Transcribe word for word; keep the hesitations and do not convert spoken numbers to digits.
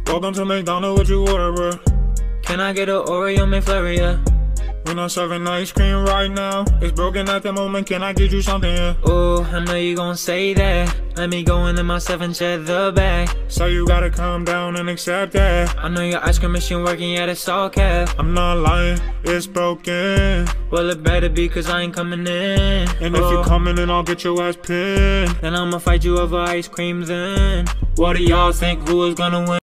Welcome to McDonald's, what you order, bro? Can I get an Oreo McFlurry, yeah? We're not serving ice cream right now. It's broken at the moment, can I get you something, yeah? Oh, I know you gon' say that. Let me go into my seven cheddar bag. So you gotta calm down and accept that. I know your ice cream machine working, yeah, it's all cap. I'm not lying, it's broken. Well, it better be, cause I ain't coming in. And if oh. you coming in, I'll get your ass pinned. Then I'ma fight you over ice cream then. What do y'all think, who is gonna win?